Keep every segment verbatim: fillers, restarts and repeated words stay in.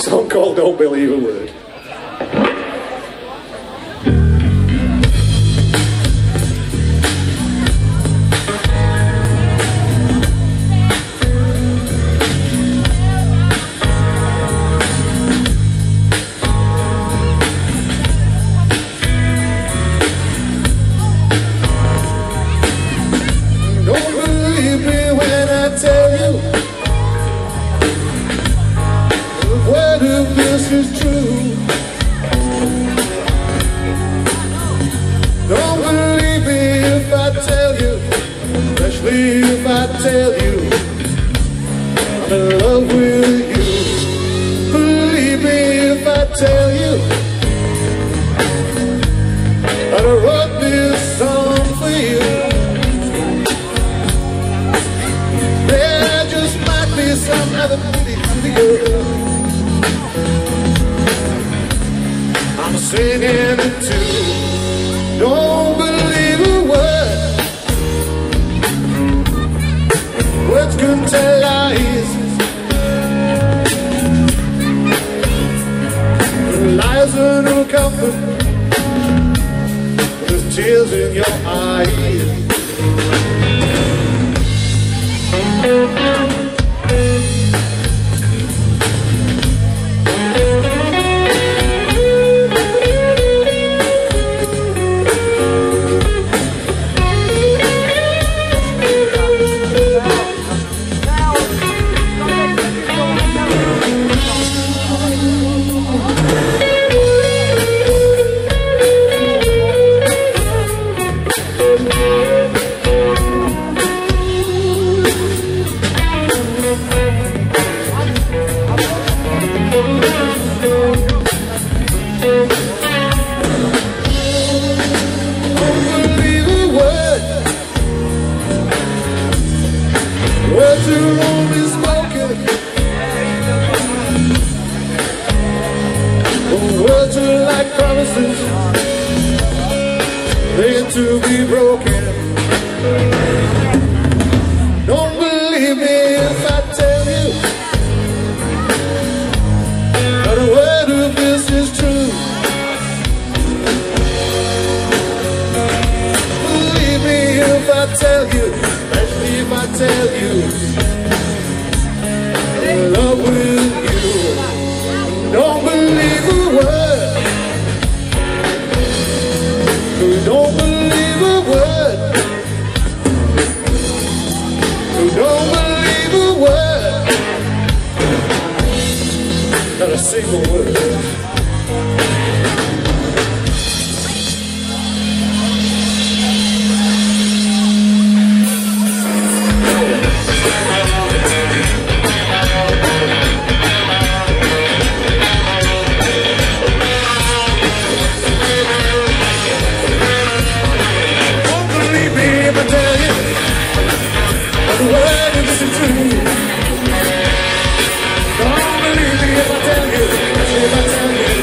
song called Don't Believe a Word. This is true. Don't believe me if I tell you, especially if I tell you I'm in love with you. Believe me if I tell you that I wrote this song for you. There just might be some other pretty, pretty girl I'm singing it to. Don't believe a word. Words can tell lies. Lies are no comfort. There's tears in your eyes. Words are only spoken. Words are like promises, they're to be broken. Don't believe me if I tell you that a word of this is true. Believe me if I tell you, especially if I tell you I'm in love with you. Don't believe a word. Don't believe a word. Don't believe a word. Not a single word. Don't believe me if I tell you, if I tell you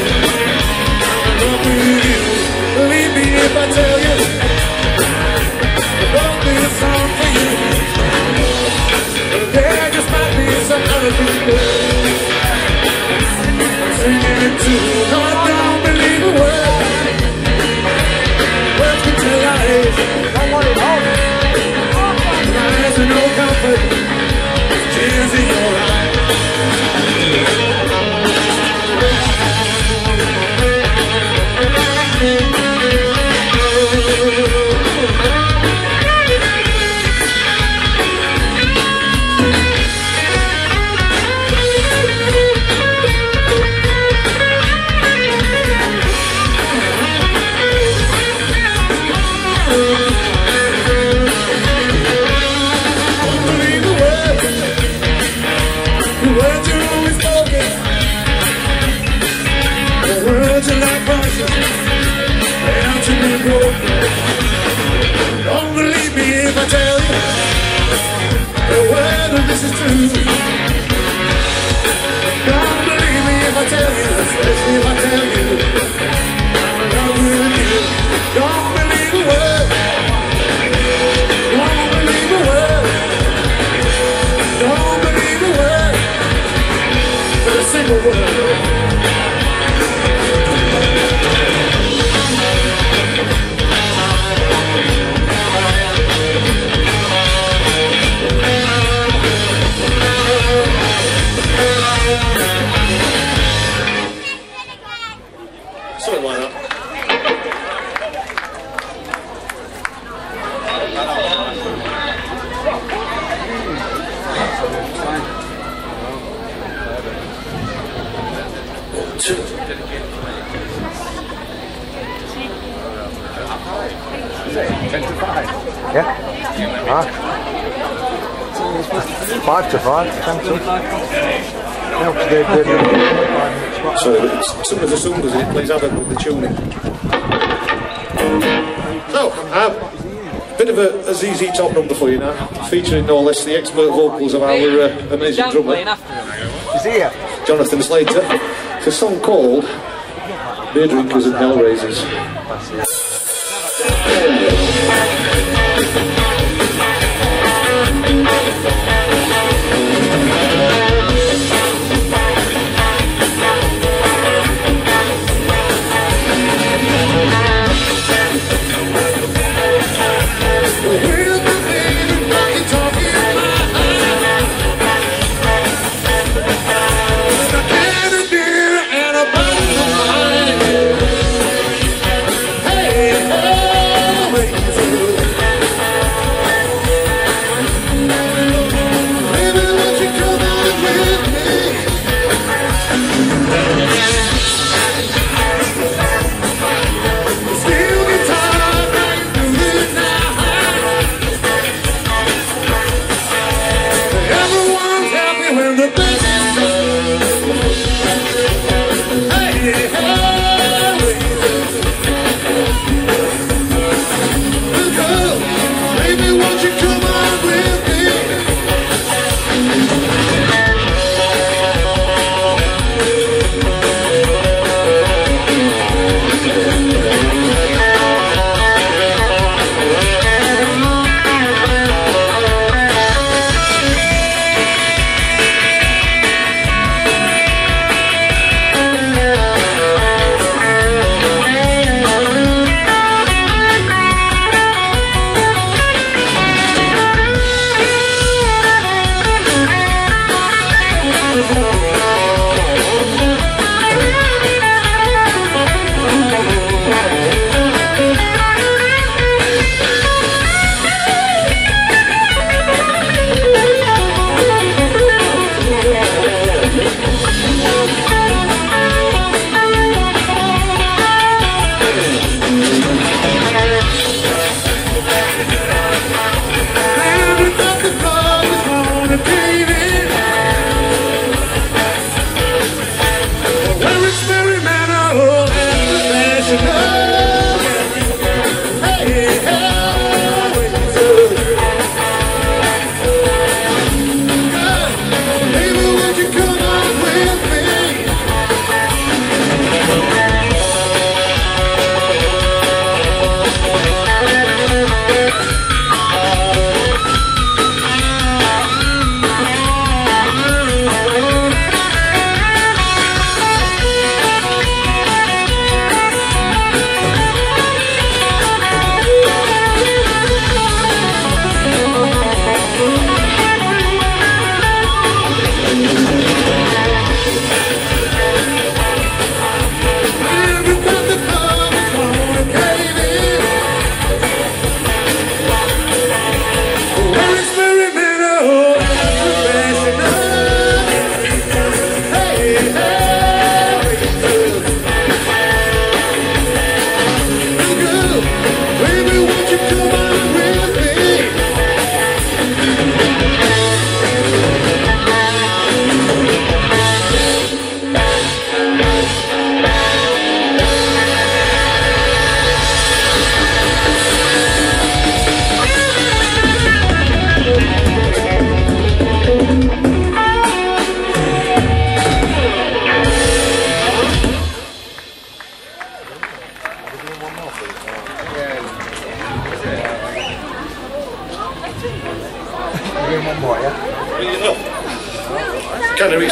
in the world. Something like that. Two. Ten to five. Yeah. Ah. Five to five. Ten to five. So it's some of the songs it plays havoc with the tuning. So, um, bit of a, a Z Z Top number for you now, featuring no less the expert vocals of our uh, amazing drummer, Is he here? Jonathan Slater. It's a song called Beer Drinkers and Hellraisers.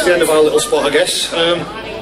the end of our little spot, I guess. Um,